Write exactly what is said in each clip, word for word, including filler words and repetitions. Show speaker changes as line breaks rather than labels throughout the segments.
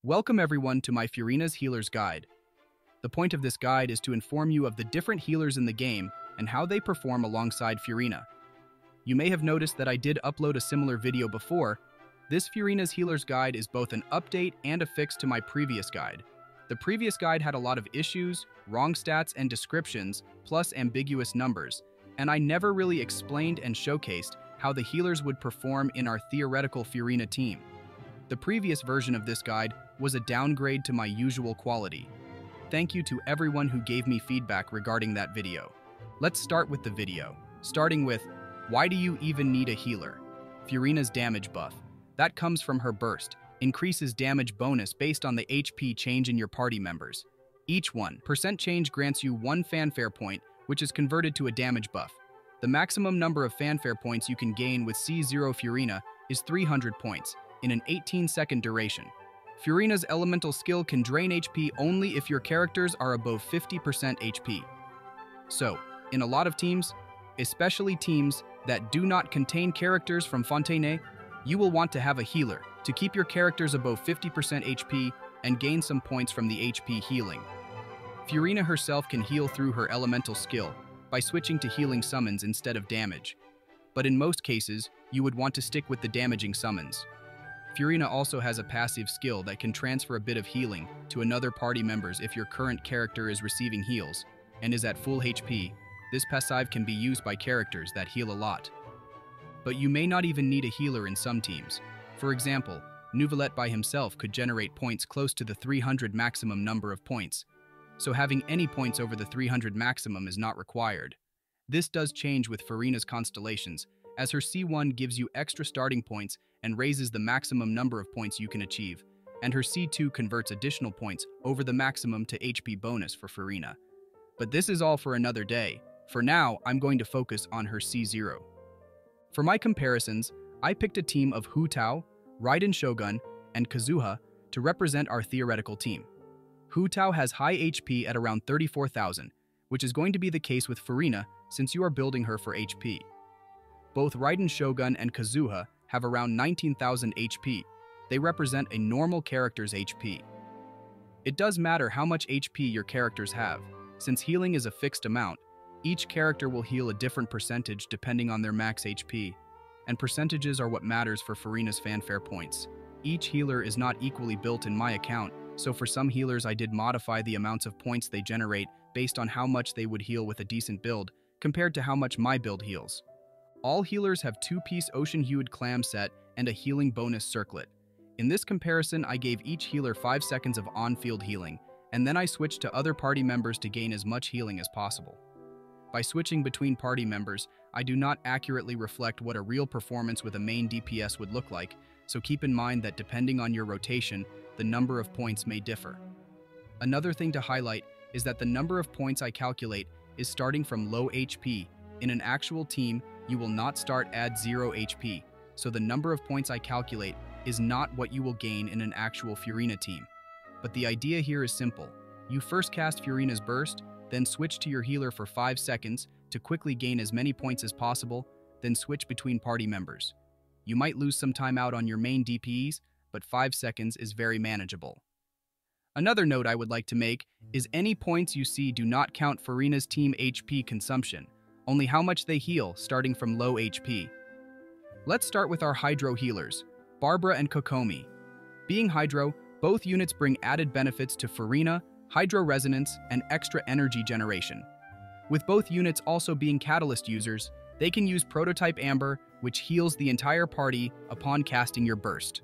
Welcome everyone to my Furina's Healer's Guide. The point of this guide is to inform you of the different healers in the game and how they perform alongside Furina. You may have noticed that I did upload a similar video before. This Furina's Healer's Guide is both an update and a fix to my previous guide. The previous guide had a lot of issues, wrong stats and descriptions, plus ambiguous numbers, and I never really explained and showcased how the healers would perform in our theoretical Furina team. The previous version of this guide was a downgrade to my usual quality. Thank you to everyone who gave me feedback regarding that video. Let's start with the video, starting with, why do you even need a healer? Furina's damage buff. That comes from her burst, increases damage bonus based on the H P change in your party members. Each one percent change grants you one fanfare point, which is converted to a damage buff. The maximum number of fanfare points you can gain with C zero Furina is three hundred points, in an eighteen second duration. Furina's elemental skill can drain H P only if your characters are above fifty percent H P. So, in a lot of teams, especially teams that do not contain characters from Fontaine, you will want to have a healer to keep your characters above fifty percent H P and gain some points from the H P healing. Furina herself can heal through her elemental skill by switching to healing summons instead of damage. But in most cases, you would want to stick with the damaging summons. Furina also has a passive skill that can transfer a bit of healing to another party members if your current character is receiving heals and is at full H P. This passive can be used by characters that heal a lot. But you may not even need a healer in some teams. For example, Neuvillette by himself could generate points close to the three hundred maximum number of points, so having any points over the three hundred maximum is not required. This does change with Furina's constellations, as her C one gives you extra starting points and raises the maximum number of points you can achieve, and her C two converts additional points over the maximum to H P bonus for Furina. But this is all for another day. For now, I'm going to focus on her C zero. For my comparisons, I picked a team of Hu Tao, Raiden Shogun, and Kazuha to represent our theoretical team. Hu Tao has high H P at around thirty-four thousand, which is going to be the case with Furina since you are building her for H P. Both Raiden Shogun and Kazuha have around nineteen thousand H P. They represent a normal character's H P. It does matter how much H P your characters have. Since healing is a fixed amount, each character will heal a different percentage depending on their max H P, and percentages are what matters for Furina's fanfare points. Each healer is not equally built in my account, so for some healers I did modify the amounts of points they generate based on how much they would heal with a decent build, compared to how much my build heals. All healers have two-piece ocean-hued clam set and a healing bonus circlet. In this comparison, I gave each healer five seconds of on-field healing, and then I switched to other party members to gain as much healing as possible. By switching between party members, I do not accurately reflect what a real performance with a main D P S would look like, so keep in mind that depending on your rotation, the number of points may differ. Another thing to highlight is that the number of points I calculate is starting from low H P. In an actual team, you will not start at zero H P, so the number of points I calculate is not what you will gain in an actual Furina team. But the idea here is simple. You first cast Furina's burst, then switch to your healer for five seconds to quickly gain as many points as possible, then switch between party members. You might lose some time out on your main D P Es, but five seconds is very manageable. Another note I would like to make is any points you see do not count Furina's team H P consumption, only how much they heal starting from low H P. Let's start with our Hydro healers, Barbara and Kokomi. Being Hydro, both units bring added benefits to Furina, Hydro Resonance, and extra energy generation. With both units also being Catalyst users, they can use Prototype Amber, which heals the entire party upon casting your burst.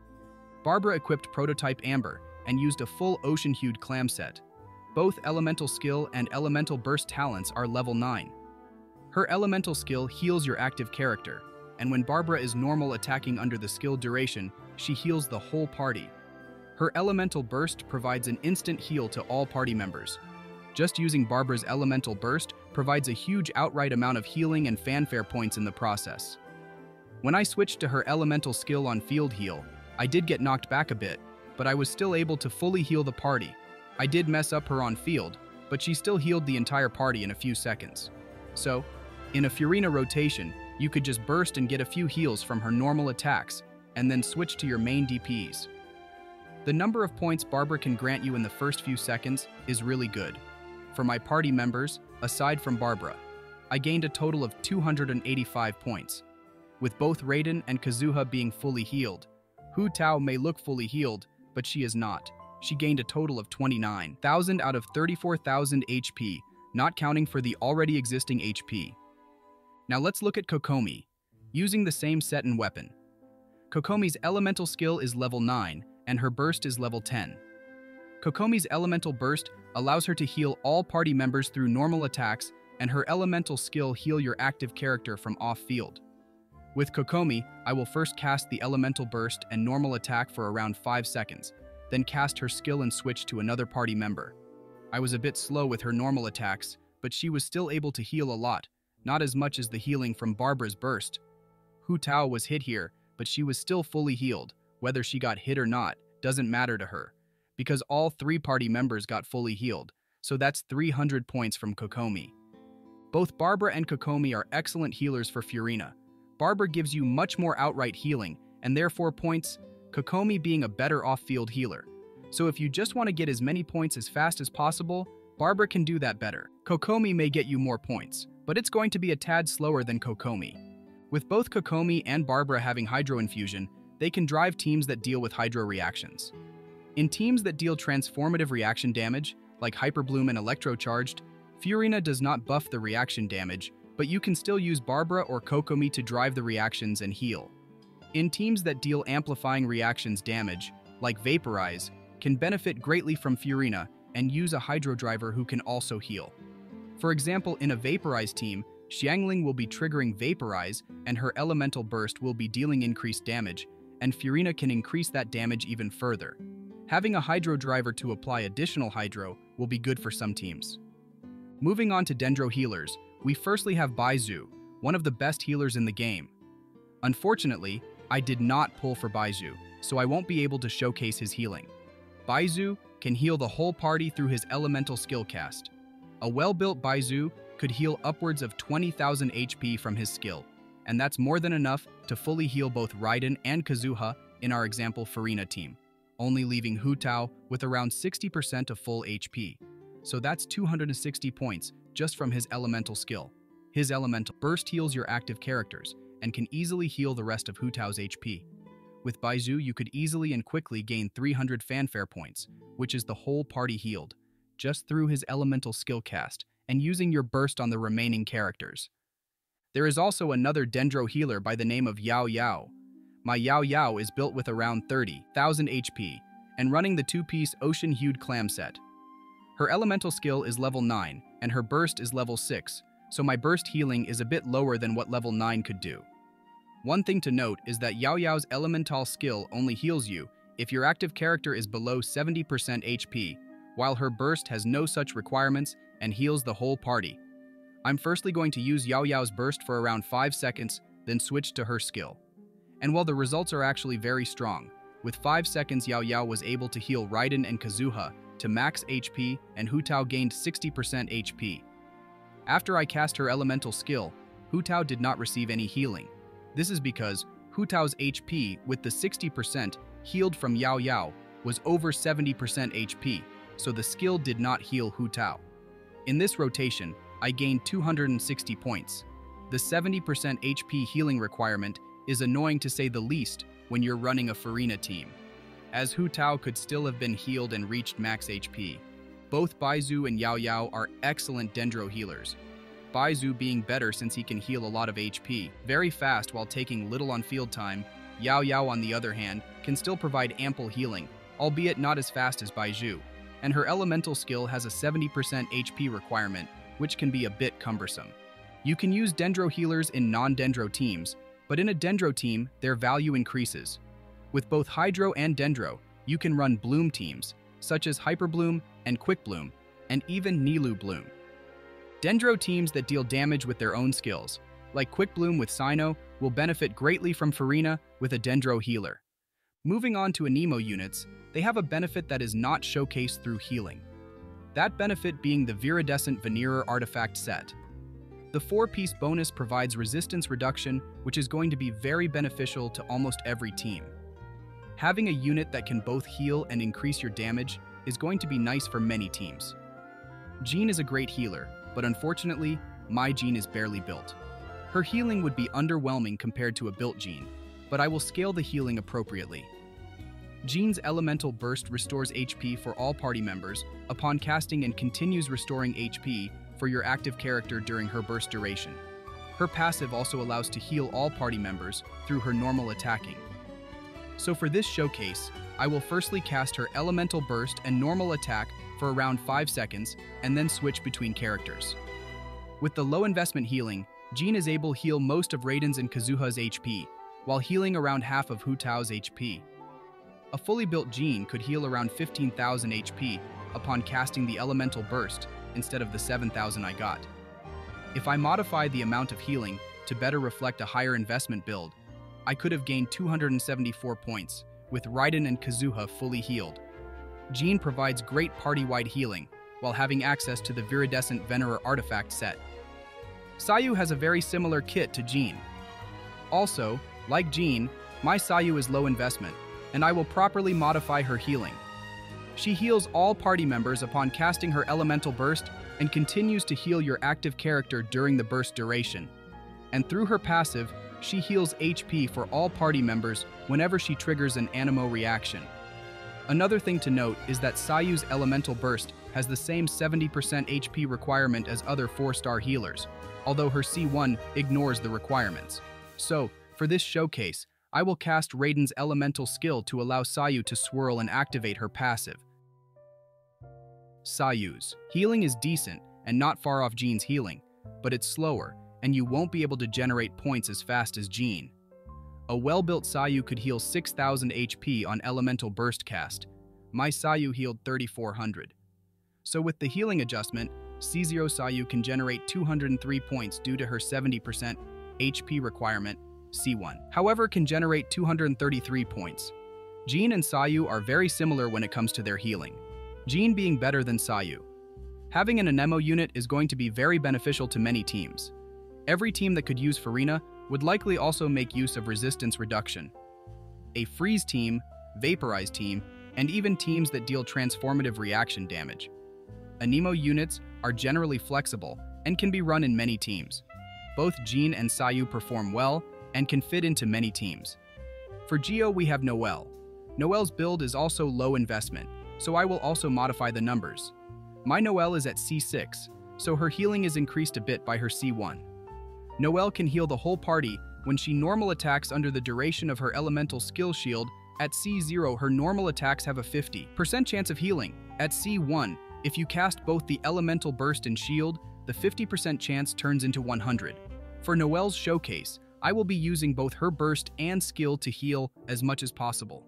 Barbara equipped Prototype Amber and used a full ocean-hued clam set. Both Elemental Skill and Elemental Burst talents are level nine. Her elemental skill heals your active character, and when Barbara is normal attacking under the skill duration, she heals the whole party. Her elemental burst provides an instant heal to all party members. Just using Barbara's elemental burst provides a huge outright amount of healing and fanfare points in the process. When I switched to her elemental skill on field heal, I did get knocked back a bit, but I was still able to fully heal the party. I did mess up her on field, but she still healed the entire party in a few seconds. So, in a Furina rotation, you could just burst and get a few heals from her normal attacks, and then switch to your main D P Es. The number of points Barbara can grant you in the first few seconds is really good. For my party members, aside from Barbara, I gained a total of two hundred eighty-five points. With both Raiden and Kazuha being fully healed, Hu Tao may look fully healed, but she is not. She gained a total of twenty-nine thousand out of thirty-four thousand H P, not counting for the already existing H P. Now let's look at Kokomi, using the same set and weapon. Kokomi's elemental skill is level nine, and her burst is level ten. Kokomi's elemental burst allows her to heal all party members through normal attacks, and her elemental skill heal your active character from off-field. With Kokomi, I will first cast the elemental burst and normal attack for around five seconds, then cast her skill and switch to another party member. I was a bit slow with her normal attacks, but she was still able to heal a lot, not as much as the healing from Barbara's burst. Hu Tao was hit here, but she was still fully healed. Whether she got hit or not doesn't matter to her, because all three party members got fully healed, so that's three hundred points from Kokomi. Both Barbara and Kokomi are excellent healers for Furina. Barbara gives you much more outright healing, and therefore points, Kokomi being a better off-field healer. So if you just want to get as many points as fast as possible, Barbara can do that better. Kokomi may get you more points, but it's going to be a tad slower than Kokomi. With both Kokomi and Barbara having Hydro Infusion, they can drive teams that deal with Hydro reactions. In teams that deal transformative reaction damage, like Hyper Bloom and Electrocharged, Furina does not buff the reaction damage, but you can still use Barbara or Kokomi to drive the reactions and heal. In teams that deal amplifying reactions damage, like Vaporize, can benefit greatly from Furina and use a Hydro driver who can also heal. For example, in a Vaporize team, Xiangling will be triggering Vaporize and her elemental burst will be dealing increased damage, and Furina can increase that damage even further. Having a Hydro driver to apply additional Hydro will be good for some teams. Moving on to Dendro healers, we firstly have Baizu, one of the best healers in the game. Unfortunately, I did not pull for Baizu, so I won't be able to showcase his healing. Baizu can heal the whole party through his elemental skill cast. A well-built Baizu could heal upwards of twenty thousand H P from his skill, and that's more than enough to fully heal both Raiden and Kazuha in our example Furina team, only leaving Hu Tao with around sixty percent of full H P. So that's two hundred sixty points just from his elemental skill. His elemental burst heals your active characters and can easily heal the rest of Hu Tao's H P. With Baizu, you could easily and quickly gain three hundred fanfare points, which is the whole party healed, just through his elemental skill cast and using your burst on the remaining characters. There is also another Dendro healer by the name of Yao Yao. My Yao Yao is built with around thirty thousand H P and running the two-piece Ocean-Hued Clam set. Her elemental skill is level nine and her burst is level six, so my burst healing is a bit lower than what level nine could do. One thing to note is that Yao Yao's elemental skill only heals you if your active character is below seventy percent H P, while her burst has no such requirements and heals the whole party. I'm firstly going to use Yao Yao's burst for around five seconds, then switch to her skill. And while the results are actually very strong, with five seconds Yao Yao was able to heal Raiden and Kazuha to max H P, and Hu Tao gained sixty percent H P. After I cast her elemental skill, Hu Tao did not receive any healing. This is because Hu Tao's H P with the sixty percent healed from Yao Yao was over seventy percent H P, so the skill did not heal Hu Tao. In this rotation, I gained two hundred sixty points. The seventy percent H P healing requirement is annoying to say the least when you're running a Furina team, as Hu Tao could still have been healed and reached max H P. Both Baizu and Yao Yao are excellent Dendro healers. Baizu being better since he can heal a lot of H P very fast while taking little on-field time. Yao Yao, on the other hand, can still provide ample healing, albeit not as fast as Baizu, and her elemental skill has a seventy percent H P requirement, which can be a bit cumbersome. You can use Dendro healers in non-Dendro teams, but in a Dendro team, their value increases. With both Hydro and Dendro, you can run Bloom teams, such as Hyper Bloom and Quick Bloom, and even Nilou Bloom. Dendro teams that deal damage with their own skills, like Quick Bloom with Cyno, will benefit greatly from Furina with a Dendro healer. Moving on to Anemo units, they have a benefit that is not showcased through healing. That benefit being the Viridescent Veneerer artifact set. The four-piece bonus provides resistance reduction, which is going to be very beneficial to almost every team. Having a unit that can both heal and increase your damage is going to be nice for many teams. Jean is a great healer, but unfortunately, my Jean is barely built. Her healing would be underwhelming compared to a built Jean, but I will scale the healing appropriately. Jean's Elemental Burst restores H P for all party members upon casting and continues restoring H P for your active character during her burst duration. Her passive also allows to heal all party members through her normal attacking. So for this showcase, I will firstly cast her Elemental Burst and normal attack for around five seconds and then switch between characters. With the low investment healing, Jean is able to heal most of Raiden's and Kazuha's H P, while healing around half of Hu Tao's H P. A fully built Jean could heal around fifteen thousand H P upon casting the Elemental Burst instead of the seven thousand I got. If I modify the amount of healing to better reflect a higher investment build, I could have gained two hundred seventy-four points, with Raiden and Kazuha fully healed. Jean provides great party-wide healing, while having access to the Viridescent Venerer artifact set. Sayu has a very similar kit to Jean. Also, like Jean, my Sayu is low investment, and I will properly modify her healing. She heals all party members upon casting her Elemental Burst and continues to heal your active character during the burst duration. And through her passive, she heals H P for all party members whenever she triggers an Anemo reaction. Another thing to note is that Sayu's Elemental Burst has the same seventy percent H P requirement as other four star healers, although her C one ignores the requirements. So, for this showcase, I will cast Raiden's Elemental Skill to allow Sayu to swirl and activate her passive. Sayu's healing is decent and not far off Jean's healing, but it's slower, and you won't be able to generate points as fast as Jean. A well-built Sayu could heal six thousand H P on Elemental Burst cast. My Sayu healed thirty-four hundred. So with the healing adjustment, C zero Sayu can generate two hundred three points due to her seventy percent H P requirement. C one, however, can generate two hundred thirty-three points. Jean and Sayu are very similar when it comes to their healing, Jean being better than Sayu. Having an Anemo unit is going to be very beneficial to many teams. Every team that could use Furina would likely also make use of resistance reduction. A freeze team, vaporize team, and even teams that deal transformative reaction damage. Anemo units are generally flexible and can be run in many teams. Both Jean and Sayu perform well and can fit into many teams. For Geo, we have Noelle. Noelle's build is also low investment, so I will also modify the numbers. My Noelle is at C six, so her healing is increased a bit by her C one. Noelle can heal the whole party when she normal attacks under the duration of her Elemental Skill Shield. At C zero, her normal attacks have a fifty percent chance of healing. At C one, if you cast both the Elemental Burst and Shield, the fifty percent chance turns into one hundred. For Noelle's showcase, I will be using both her burst and skill to heal as much as possible.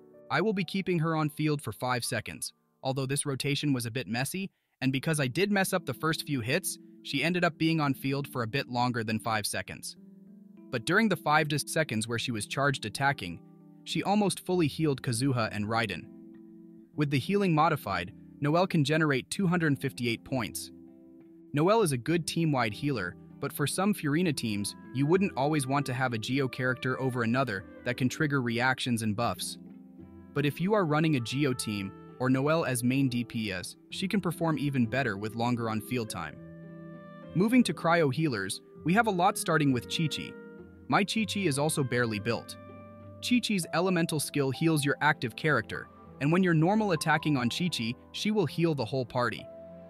I will be keeping her on field for five seconds, although this rotation was a bit messy, and because I did mess up the first few hits, she ended up being on field for a bit longer than five seconds. But during the five seconds where she was charged attacking, she almost fully healed Kazuha and Raiden. With the healing modified, Noelle can generate two hundred fifty-eight points. Noelle is a good team-wide healer, but for some Furina teams, you wouldn't always want to have a Geo character over another that can trigger reactions and buffs. But if you are running a Geo team, or Noelle as main D P S, she can perform even better with longer on-field time. Moving to Cryo healers, we have a lot starting with Qiqi. My Qiqi is also barely built. Qiqi's Elemental Skill heals your active character, and when you're normal attacking on Qiqi, she will heal the whole party.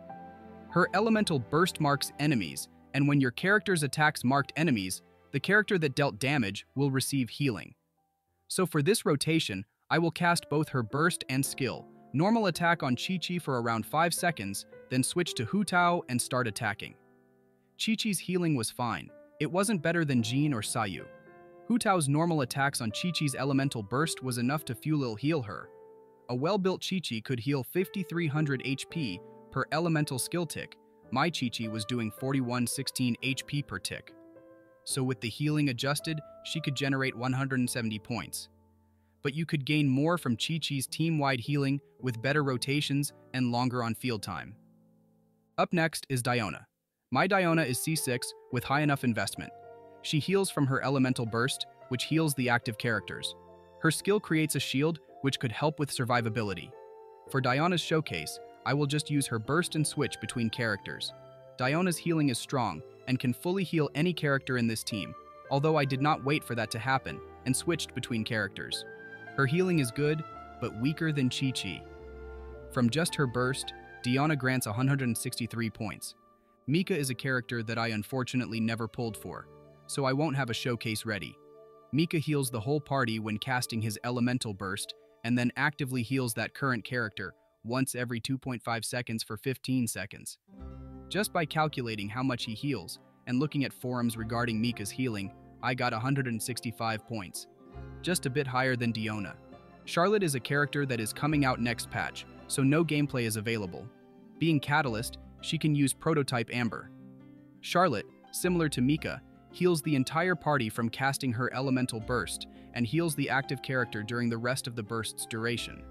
Her Elemental Burst marks enemies, and when your character's attacks marked enemies, the character that dealt damage will receive healing. So for this rotation, I will cast both her burst and skill, normal attack on Qiqi for around five seconds, then switch to Hu Tao and start attacking. Qiqi's healing was fine. It wasn't better than Jean or Sayu. Hu Tao's normal attacks on Qiqi's Elemental Burst was enough to fuel heal her. A well-built Qiqi could heal fifty-three hundred H P per Elemental Skill tick. My Qiqi was doing forty-one sixteen H P per tick. So with the healing adjusted, she could generate one hundred seventy points. But you could gain more from Qiqi's team-wide healing with better rotations and longer on-field time. Up next is Diona. My Diona is C six with high enough investment. She heals from her Elemental Burst, which heals the active characters. Her skill creates a shield, which could help with survivability. For Diana's showcase, I will just use her burst and switch between characters. Diana's healing is strong and can fully heal any character in this team, although I did not wait for that to happen and switched between characters. Her healing is good, but weaker than Chi-Chi. From just her burst, Diana grants one hundred sixty-three points. Mika is a character that I unfortunately never pulled for, so I won't have a showcase ready. Mika heals the whole party when casting his elemental burst, and then actively heals that current character once every two point five seconds for fifteen seconds. Just by calculating how much he heals and looking at forums regarding Mika's healing, I got one hundred sixty-five points, just a bit higher than Diona. Charlotte is a character that is coming out next patch, so no gameplay is available. Being Catalyst, she can use Prototype Amber. Charlotte, similar to Mika, heals the entire party from casting her elemental burst and heals the active character during the rest of the burst's duration.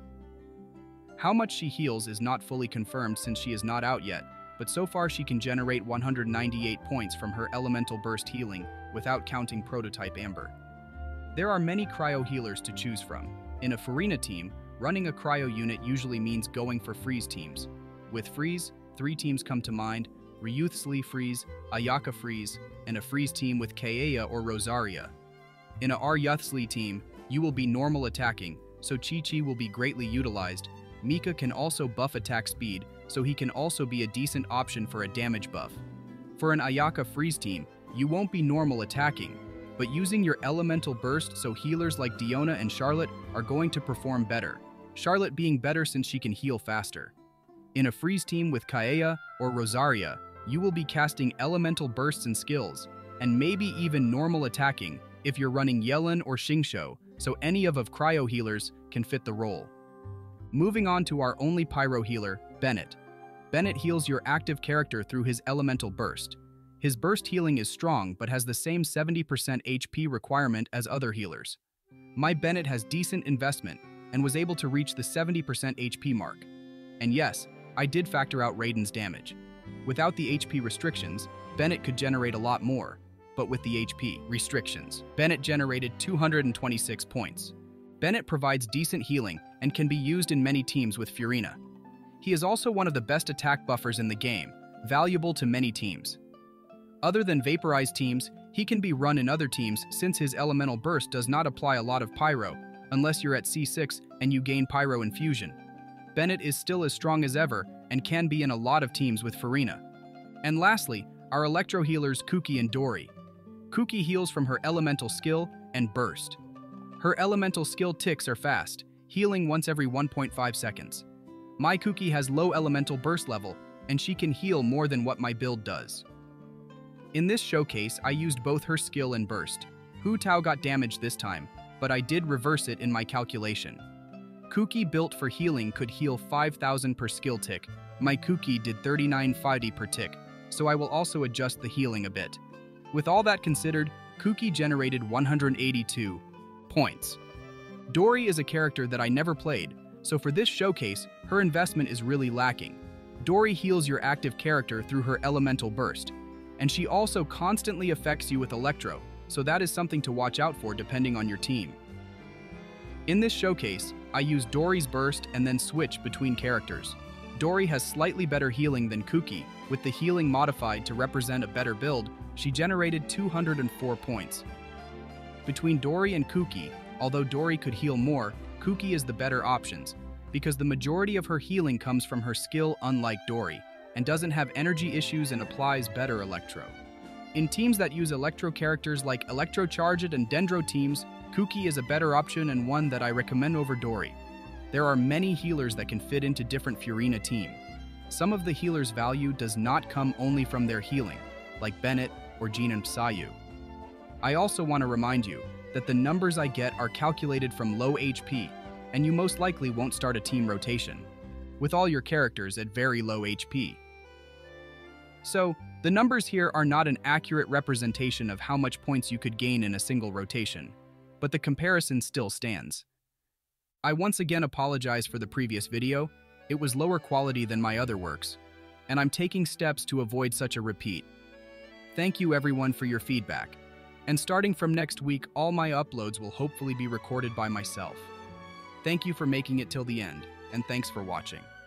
How much she heals is not fully confirmed since she is not out yet, but so far she can generate one hundred ninety-eight points from her elemental burst healing without counting Prototype Amber. There are many cryo healers to choose from. In a Furina team, running a cryo unit usually means going for freeze teams. With freeze, three teams come to mind: Ryuth's freeze, Ayaka freeze, and a freeze team with Kaeya or Rosaria. In a Ryuth's team, you will be normal attacking, so Chi-Chi will be greatly utilized. Mika can also buff attack speed, so he can also be a decent option for a damage buff. For an Ayaka freeze team, you won't be normal attacking, but using your elemental burst so healers like Diona and Charlotte are going to perform better, Charlotte being better since she can heal faster. In a freeze team with Kaeya or Rosaria, you will be casting elemental bursts and skills, and maybe even normal attacking if you're running Yellen or Xingqiu, so any of of cryo healers can fit the role. Moving on to our only pyro healer, Bennett. Bennett heals your active character through his elemental burst. His burst healing is strong but has the same seventy percent H P requirement as other healers. My Bennett has decent investment and was able to reach the seventy percent H P mark. And yes, I did factor out Raiden's damage. Without the H P restrictions, Bennett could generate a lot more, but with the H P restrictions, Bennett generated two hundred twenty-six points. Bennett provides decent healing and can be used in many teams with Furina. He is also one of the best attack buffers in the game, valuable to many teams. Other than vaporized teams, he can be run in other teams since his elemental burst does not apply a lot of pyro, unless you're at C six and you gain pyro infusion. Bennett is still as strong as ever and can be in a lot of teams with Furina. And lastly, our electro healers Kuki and Dori. Kuki heals from her elemental skill and burst. Her elemental skill ticks are fast, healing once every one point five seconds. My Kuki has low elemental burst level, and she can heal more than what my build does. In this showcase, I used both her skill and burst. Hu Tao got damaged this time, but I did reverse it in my calculation. Kuki built for healing could heal five thousand per skill tick. My Kuki did thirty-nine fifty per tick, so I will also adjust the healing a bit. With all that considered, Kuki generated one hundred eighty-two points. Dori is a character that I never played, so for this showcase, her investment is really lacking. Dori heals your active character through her elemental burst, and she also constantly affects you with Electro, so that is something to watch out for depending on your team. In this showcase, I use Dori's burst and then switch between characters. Dori has slightly better healing than Kuki. With the healing modified to represent a better build, she generated two hundred four points. Between Dori and Kuki, although Dori could heal more, Kuki is the better options, because the majority of her healing comes from her skill unlike Dori, and doesn't have energy issues and applies better Electro. In teams that use Electro characters like Electro Charged and Dendro teams, Kuki is a better option and one that I recommend over Dori. There are many healers that can fit into different Furina team. Some of the healers' value does not come only from their healing, like Bennett or Jean and Psayu. I also want to remind you that the numbers I get are calculated from low H P, and you most likely won't start a team rotation, with all your characters at very low H P. So, the numbers here are not an accurate representation of how much points you could gain in a single rotation, but the comparison still stands. I once again apologize for the previous video. It was lower quality than my other works, and I'm taking steps to avoid such a repeat. Thank you everyone for your feedback. And starting from next week, all my uploads will hopefully be recorded by myself. Thank you for making it till the end, and thanks for watching.